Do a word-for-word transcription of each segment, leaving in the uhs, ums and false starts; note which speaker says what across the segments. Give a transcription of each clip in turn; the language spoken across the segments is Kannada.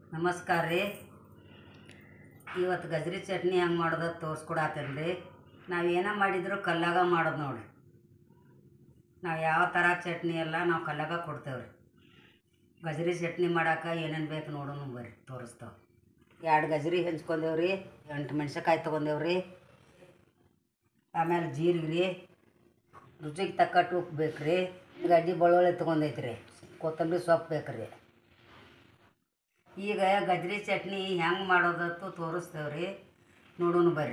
Speaker 1: ನಮಸ್ಕಾರ ರೀ. ಇವತ್ತು ಗಜ್ರಿ ಚಟ್ನಿ ಹೆಂಗೆ ಮಾಡೋದು ತೋರಿಸ್ಕೊಡತ್ತೇನೆ ರೀ. ನಾವು ಏನೇ ಮಾಡಿದ್ರು ಕಲ್ಲಾಗ ಮಾಡೋದು ನೋಡಿರಿ. ನಾವು ಯಾವ ಥರ ಚಟ್ನಿ ಎಲ್ಲ ನಾವು ಕಲ್ಲಾಗ ಕೊಡ್ತೇವೆ ರೀ. ಗಜ್ರಿ ಚಟ್ನಿ ಮಾಡೋಕೆ ಏನೇನು ಬೇಕು ನೋಡೋಣ ಬರ್ರಿ ತೋರಿಸ್ತೇವೆ. ಎರಡು ಗಜ್ರಿ ಹೆಂಚ್ಕೊಂಡೇವೆ ರೀ, ಎಂಟು ಮೆಣ್ಸಿನ್ಕಾಯಿ ತೊಗೊಂಡೇವೆ ರೀ, ಆಮೇಲೆ ಜೀರಿಗೆ ರೀ, ರುಚಿಗೆ ತಕ್ಕಟ್ಟು ಉಪ್ಪು ಬೇಕು ರೀ, ಗಡ್ಡೆ ಬೆಳ್ಳುಳ್ಳಿ ತೊಗೊಂಡೈತಿ ರೀ, ಕೊತ್ತಂಬರಿ ಸೊಪ್ಪು ಬೇಕು ರೀ. ಈಗ ಗಜ್ರಿ ಚಟ್ನಿ ಹೆಂಗೆ ಮಾಡೋದತ್ತು ತೋರಿಸ್ತೇವೆ ರೀ, ನೋಡೋಣ ಬರ್ರಿ.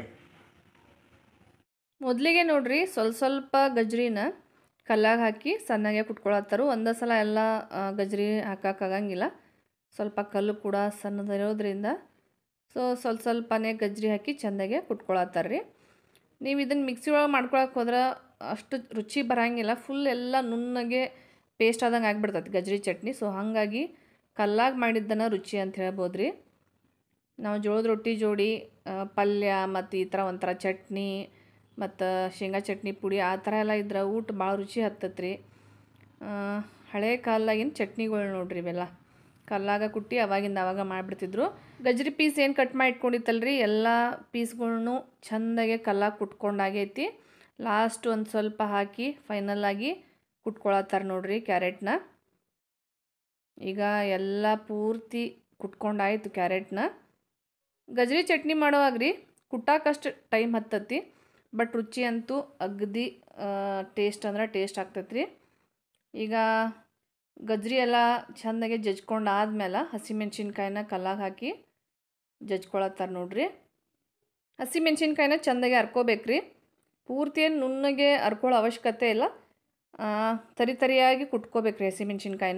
Speaker 2: ಮೊದಲಿಗೆ ನೋಡ್ರಿ ಸ್ವಲ್ಪ ಸ್ವಲ್ಪ ಗಜ್ರಿನ ಕಲ್ಲಾಗ ಹಾಕಿ ಸಣ್ಣಗೆ ಕುಟ್ಕೊಳತ್ತಾರು. ಒಂದೇ ಸಲ ಎಲ್ಲ ಗಜ್ರಿ ಹಾಕೋಕ್ಕಾಗಂಗಿಲ್ಲ, ಸ್ವಲ್ಪ ಕಲ್ಲು ಕೂಡ ಸಣ್ಣದಿರೋದ್ರಿಂದ ಸೊ ಸ್ವಲ್ಪ ಸ್ವಲ್ಪನೇ ಗಜ್ರಿ ಹಾಕಿ ಚೆಂದಾಗೆ ಕುಟ್ಕೊಳತ್ತಾರ ರೀ. ನೀವು ಇದನ್ನು ಮಿಕ್ಸಿ ಒಳಗೆ ಮಾಡ್ಕೊಳಕ್ಕೆ ಹೋದ್ರೆ ಅಷ್ಟು ರುಚಿ ಬರೋಂಗಿಲ್ಲ, ಫುಲ್ ಎಲ್ಲ ನುಣ್ಣಗೆ ಪೇಸ್ಟ್ ಆದಂಗೆ ಆಗಿಬಿಡ್ತೈತಿ ಗಜ್ರಿ ಚಟ್ನಿ. ಸೊ ಹಾಗಾಗಿ ಕಲ್ಲಾಗ ಮಾಡಿದ್ದನ್ನು ರುಚಿ ಅಂತ ಹೇಳ್ಬೋದು ರೀ. ನಾವು ಜೋಳದ ರೊಟ್ಟಿ ಜೋಡಿ ಪಲ್ಯ ಮತ್ತು ಈ ಥರ ಒಂಥರ ಚಟ್ನಿ ಮತ್ತು ಶೇಂಗಾ ಚಟ್ನಿ ಪುಡಿ ಆ ಥರ ಎಲ್ಲ ಇದ್ರೆ ಊಟ ಭಾಳ ರುಚಿ ಹತ್ತತ್ತೆ ರೀ. ಹಳೆ ಕಾಲದಾಗಿನ ಚಟ್ನಿಗಳು ನೋಡ್ರಿ ಇವೆಲ್ಲ ಕಲ್ಲಾಗ ಕುಟ್ಟಿ ಅವಾಗಿಂದ ಅವಾಗ ಮಾಡಿಬಿಡ್ತಿದ್ರು. ಗಜ್ರಿ ಪೀಸ್ ಏನು ಕಟ್ ಮಾಡಿ ಇಟ್ಕೊಂಡಿತ್ತಲ್ರಿ ಎಲ್ಲ ಪೀಸ್ಗಳ್ನು ಚೆಂದಾಗೆ ಕಲ್ಲಾಗ ಕುಟ್ಕೊಂಡಾಗೈತಿ. ಲಾಸ್ಟ್ ಒಂದು ಸ್ವಲ್ಪ ಹಾಕಿ ಫೈನಲ್ಲಾಗಿ ಕುಟ್ಕೊಳತ್ತಾರ ನೋಡ್ರಿ ಕ್ಯಾರೆಟ್ನ. ಈಗ ಎಲ್ಲ ಪೂರ್ತಿ ಕುಟ್ಕೊಂಡಾಯ್ತು ಕ್ಯಾರೆಟ್ನ. ಗಜ್ರಿ ಚಟ್ನಿ ಮಾಡುವಾಗ ರೀ ಕುಟ್ಟಾಕಷ್ಟು ಟೈಮ್ ಹತ್ತತಿ, ಬಟ್ ರುಚಿ ಅಂತೂ ಅಗದಿ ಟೇಸ್ಟ್ ಅಂದ್ರೆ ಟೇಸ್ಟ್ ಆಗ್ತೈತೆ ರೀ. ಈಗ ಗಜ್ರಿ ಎಲ್ಲ ಚೆಂದಾಗೆ ಜಜ್ಕೊಂಡು ಆದ್ಮೇಲೆ ಹಸಿಮೆಣ್ಸಿನ್ಕಾಯಿನ ಕಲ್ಲಾಗ ಹಾಕಿ ಜಜ್ಕೊಳತ್ತಾರ ನೋಡ್ರಿ. ಹಸಿಮೆಣ್ಸಿನ್ಕಾಯಿನ ಚೆಂದಾಗೆ ಹರ್ಕೋಬೇಕು ರೀ. ಪೂರ್ತಿ ಏನು ನುಣ್ಣಗೆ ಹರ್ಕೊಳ್ಳೋ ಅವಶ್ಯಕತೆ ಇಲ್ಲ, ತರಿ ತರಿಯಾಗಿ ಕುಟ್ಕೋಬೇಕು ರೀ ಹಸಿಮೆಣ್ಸಿನ್ಕಾಯಿನ.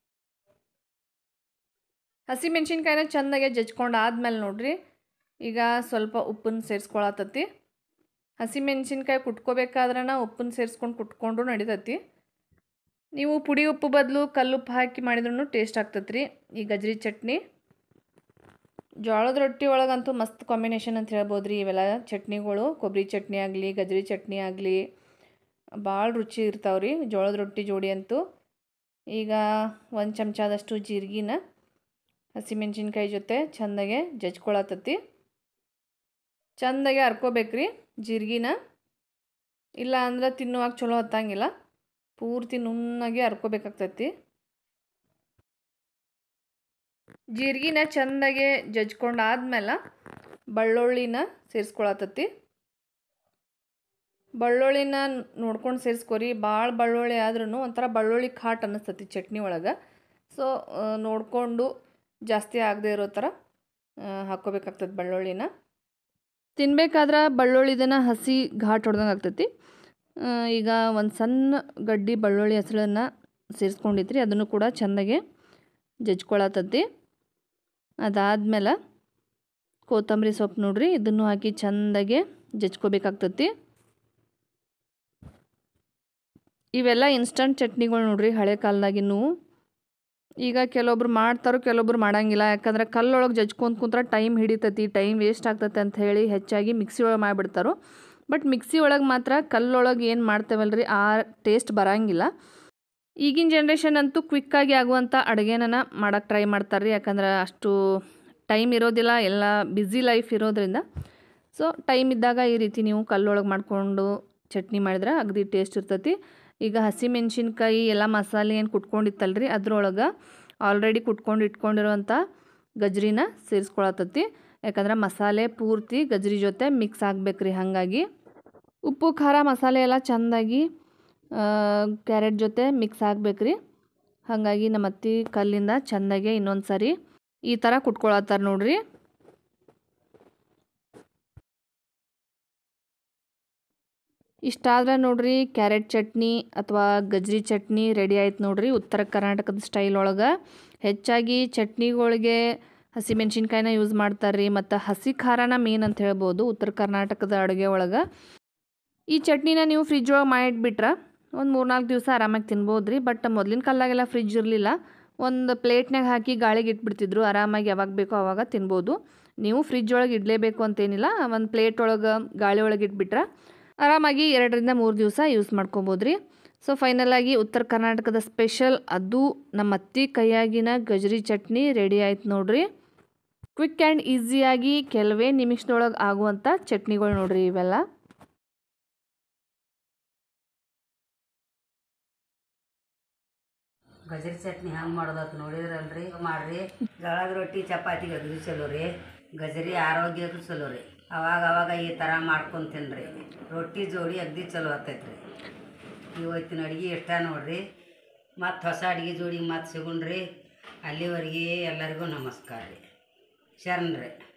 Speaker 2: ಹಸಿಮೆಣ್ಸಿನ್ಕಾಯಿನ ಚೆಂದಾಗೆ ಜಜ್ಕೊಂಡು ಆದ್ಮೇಲೆ ನೋಡ್ರಿ ಈಗ ಸ್ವಲ್ಪ ಉಪ್ಪನ್ನು ಸೇರಿಸ್ಕೊಳತ್ತತಿ. ಹಸಿಮೆಣ್ಸಿನ್ಕಾಯಿ ಕುಟ್ಕೋಬೇಕಾದ್ರೆ ಉಪ್ಪನ್ನು ಸೇರಿಸ್ಕೊಂಡು ಕುಟ್ಕೊಂಡ್ರು ನಡಿತೈತಿ. ನೀವು ಪುಡಿ ಉಪ್ಪು ಬದಲು ಕಲ್ಲುಪ್ಪು ಹಾಕಿ ಮಾಡಿದ್ರೂ ಟೇಸ್ಟ್ ಆಗ್ತೈತೆ ರೀ ಈ ಗಜ್ರಿ ಚಟ್ನಿ. ಜೋಳದ ರೊಟ್ಟಿ ಒಳಗಂತೂ ಮಸ್ತ್ ಕಾಂಬಿನೇಷನ್ ಅಂತ ಹೇಳ್ಬೋದು ರೀ ಇವೆಲ್ಲ ಚಟ್ನಿಗಳು. ಕೊಬ್ಬರಿ ಚಟ್ನಿ ಆಗಲಿ ಗಜ್ರಿ ಚಟ್ನಿ ಆಗಲಿ ಭಾಳ ರುಚಿ ಇರ್ತಾವೆ ರೀ ಜೋಳದ ರೊಟ್ಟಿ ಜೋಡಿ ಅಂತೂ. ಈಗ ಒಂದು ಚಮಚದಷ್ಟು ಜೀರಿಗೆನ ಹಸಿಮೆಣ್ಸಿನ್ಕಾಯಿ ಜೊತೆ ಚೆಂದಾಗೆ ಜಜ್ಕೊಳತ್ತತಿ. ಚೆಂದಾಗೆ ಹರ್ಕೋಬೇಕ್ರಿ ಜೀರಿಗೆನ, ಇಲ್ಲ ಅಂದ್ರೆ ತಿನ್ನುವಾಗ ಚಲೋ ಹತ್ತಂಗಿಲ್ಲ, ಪೂರ್ತಿ ನುಣ್ಣಗೆ ಹರ್ಕೋಬೇಕಾಗ್ತೈತಿ. ಜೀರಿಗೆನ ಚೆಂದಾಗೆ ಜಜ್ಕೊಂಡು ಆದ್ಮೇಲೆ ಬೆಳ್ಳುಳ್ಳಿನ ಸೇರಿಸ್ಕೊಳತ್ತತಿ. ಬೆಳ್ಳುಳ್ಳಿನ ನೋಡ್ಕೊಂಡು ಸೇರಿಸ್ಕೊರಿ. ಭಾಳ ಬೆಳ್ಳುಳ್ಳಿ ಆದ್ರೂ ಒಂಥರ ಬೆಳ್ಳುಳ್ಳಿ ಖಾಟ್ ಅನ್ನಿಸ್ತತಿ ಚಟ್ನಿ ಒಳಗೆ. ಸೊ ನೋಡಿಕೊಂಡು ಜಾಸ್ತಿ ಆಗದೆ ಇರೋ ಥರ ಹಾಕ್ಕೋಬೇಕಾಗ್ತದೆ ಬೆಳ್ಳುಳ್ಳಿನ. ತಿನ್ಬೇಕಾದ್ರೆ ಬೆಳ್ಳುಳ್ಳಿದನ್ನು ಹಸಿ ಘಾಟ್ ಹೊಡೆದಂಗೆ ಆಗ್ತೈತಿ. ಈಗ ಒಂದು ಸಣ್ಣ ಗಡ್ಡಿ ಬೆಳ್ಳುಳ್ಳಿ ಹೆಸಳನ್ನು ಸೇರಿಸ್ಕೊಂಡಿದ್ರಿ, ಅದನ್ನು ಕೂಡ ಚೆಂದಾಗೆ ಜಜ್ಕೊಳತ್ತತಿ. ಅದಾದಮೇಲೆ ಕೊತ್ತಂಬರಿ ಸೊಪ್ಪು ನೋಡ್ರಿ, ಇದನ್ನು ಹಾಕಿ ಚೆಂದಾಗೆ ಜಜ್ಕೋಬೇಕಾಗ್ತತಿ. ಇವೆಲ್ಲ ಇನ್ಸ್ಟಂಟ್ ಚಟ್ನಿಗಳು ನೋಡ್ರಿ ಹಳೆ ಕಾಲದಾಗಿನೂ. ಈಗ ಕೆಲವೊಬ್ರು ಮಾಡ್ತಾರೋ ಕೆಲವೊಬ್ರು ಮಾಡೋಂಗಿಲ್ಲ, ಯಾಕಂದ್ರೆ ಕಲ್ಲೊಳಗೆ ಜಜ್ಕೊಂತ ಕುಂತ್ರೆ ಟೈಮ್ ಹಿಡಿತೈತಿ, ಟೈಮ್ ವೇಸ್ಟ್ ಆಗ್ತೈತೆ ಅಂತ ಹೇಳಿ ಹೆಚ್ಚಾಗಿ ಮಿಕ್ಸಿ ಒಳಗೆ ಮಾಡಿಬಿಡ್ತಾರೋ. ಬಟ್ ಮಿಕ್ಸಿ ಒಳಗೆ ಮಾತ್ರ ಕಲ್ಲೊಳಗೆ ಏನು ಮಾಡ್ತೇವಲ್ರಿ ಆ ಟೇಸ್ಟ್ ಬರೋಂಗಿಲ್ಲ. ಈಗಿನ ಜನ್ರೇಷನ್ ಅಂತೂ ಕ್ವಿಕ್ಕಾಗಿ ಆಗುವಂಥ ಅಡುಗೆನ ಮಾಡೋಕ್ಕೆ ಟ್ರೈ ಮಾಡ್ತಾರೆ ರೀ, ಯಾಕಂದ್ರೆ ಅಷ್ಟು ಟೈಮ್ ಇರೋದಿಲ್ಲ, ಎಲ್ಲ ಬ್ಯುಸಿ ಲೈಫ್ ಇರೋದ್ರಿಂದ. ಸೊ ಟೈಮ್ ಇದ್ದಾಗ ಈ ರೀತಿ ನೀವು ಕಲ್ಲೊಳಗೆ ಮಾಡಿಕೊಂಡು ಚಟ್ನಿ ಮಾಡಿದ್ರೆ ಅಗದಿ ಟೇಸ್ಟ್ ಇರ್ತೈತಿ. ಈಗ ಹಸಿಮೆಣ್ಸಿನ್ಕಾಯಿ ಎಲ್ಲ ಮಸಾಲೆ ಏನು ಕುಟ್ಕೊಂಡಿತ್ತಲ್ರಿ ಅದ್ರೊಳಗೆ ಆಲ್ರೆಡಿ ಕುಟ್ಕೊಂಡು ಇಟ್ಕೊಂಡಿರೋವಂಥ ಗಜ್ರಿನ ಸೇರಿಸ್ಕೊಳತ್ತತಿ. ಯಾಕಂದ್ರೆ ಮಸಾಲೆ ಪೂರ್ತಿ ಗಜ್ರಿ ಜೊತೆ ಮಿಕ್ಸ್ ಆಗಬೇಕ್ರಿ. ಹಾಗಾಗಿ ಉಪ್ಪು ಖಾರ ಮಸಾಲೆ ಎಲ್ಲ ಚೆಂದಾಗಿ ಕ್ಯಾರೆಟ್ ಜೊತೆ ಮಿಕ್ಸ್ ಆಗಬೇಕ್ರಿ. ಹಾಗಾಗಿ ನಮ್ಮ ಅತ್ತಿ ಕಲ್ಲಿಂದ ಚೆಂದಾಗೆ ಇನ್ನೊಂದು ಸಾರಿ ಈ ಥರ ಕುಟ್ಕೊಳತ್ತಾರ ನೋಡ್ರಿ. ಇಷ್ಟಾದ್ರೆ ನೋಡ್ರಿ ಕ್ಯಾರೆಟ್ ಚಟ್ನಿ ಅಥವಾ ಗಜ್ರಿ ಚಟ್ನಿ ರೆಡಿ ಆಯ್ತು ನೋಡ್ರಿ ಉತ್ತರ ಕರ್ನಾಟಕದ ಸ್ಟೈಲ್ ಒಳಗೆ. ಹೆಚ್ಚಾಗಿ ಚಟ್ನಿಗಳಿಗೆ ಹಸಿಮೆಣ್ಸಿನ್ಕಾಯಿನ ಯೂಸ್ ಮಾಡ್ತಾರೆ ರೀ, ಮತ್ತು ಹಸಿ ಖಾರನ ಮೇನ್ ಅಂತ ಹೇಳ್ಬೋದು ಉತ್ತರ ಕರ್ನಾಟಕದ ಅಡುಗೆ ಒಳಗೆ. ಈ ಚಟ್ನಿನ ನೀವು ಫ್ರಿಜ್ ಒಳಗೆ ಮಾಡಿಟ್ಬಿಟ್ರೆ ಒಂದು ಮೂರು ನಾಲ್ಕು ದಿವಸ ಆರಾಮಾಗಿ ತಿನ್ಬೋದು ರೀ. ಬಟ್ ಮೊದಲಿನ ಕಾಲದಾಗೆಲ್ಲ ಫ್ರಿಜ್ ಇರಲಿಲ್ಲ, ಒಂದು ಪ್ಲೇಟ್ನಾಗ ಹಾಕಿ ಗಾಳಿಗೆ ಇಟ್ಬಿಡ್ತಿದ್ರು, ಆರಾಮಾಗಿ ಯಾವಾಗ ಬೇಕೋ ಆವಾಗ ತಿನ್ಬೋದು. ನೀವು ಫ್ರಿಜ್ ಒಳಗೆ ಇಡಲೇಬೇಕು ಅಂತೇನಿಲ್ಲ, ಒಂದು ಪ್ಲೇಟ್ ಒಳಗೆ ಗಾಳಿ ಒಳಗೆ ಇಟ್ಬಿಟ್ರೆ ಆರಾಮಾಗಿ ಎರಡರಿಂದ ಮೂರು ದಿವಸ ಯೂಸ್ ಮಾಡ್ಕೊಬೋದು ರೀ. ಸೊ ಫೈನಲಾಗಿ ಉತ್ತರ ಕರ್ನಾಟಕದ ಸ್ಪೆಷಲ್ ಅದು ನಮ್ಮ ಅತ್ತಿ ಕೈಯಾಗಿನ ಗಜ್ರಿ ಚಟ್ನಿ ರೆಡಿ ಆಯ್ತು ನೋಡ್ರಿ. ಕ್ವಿಕ್ ಆ್ಯಂಡ್ ಈಸಿಯಾಗಿ ಕೆಲವೇ ನಿಮಿಷದೊಳಗೆ ಆಗುವಂಥ ಚಟ್ನಿಗಳು ನೋಡ್ರಿ ಇವೆಲ್ಲ.
Speaker 1: ಗಜರಿ ಚಟ್ನಿ ಹೆಂಗೆ ಮಾಡೋದತ್ತು ನೋಡಿದ್ರಲ್ರಿ, ಮಾಡಿರಿ. ಜೋಳದ ರೊಟ್ಟಿ ಚಪಾತಿಗೆ ಅಗದಿ ಚಲೋ ರೀ, ಗಜರಿ ಆರೋಗ್ಯಕ್ಕೂ ಚಲೋ ರೀ. ಅವಾಗ ಅವಾಗ ಈ ಥರ ಮಾಡ್ಕೊಂಡು ತಿನ್ನಿರಿ, ರೊಟ್ಟಿ ಜೋಡಿ ಅಗದಿ ಚಲೋ ಆಗ್ತೈತೆ ರೀ. ಇವತ್ತಿನ ಅಡುಗೆ ಇಷ್ಟ ನೋಡಿರಿ. ಮತ್ತು ಹೊಸ ಅಡುಗೆ ಜೋಡಿ ಮತ್ತೆ ಸಿಗೋಣ್ರಿ. ಅಲ್ಲಿವರೆಗೆ ಎಲ್ಲರಿಗೂ ನಮಸ್ಕಾರ ರೀ, ಶರಣ್ರಿ.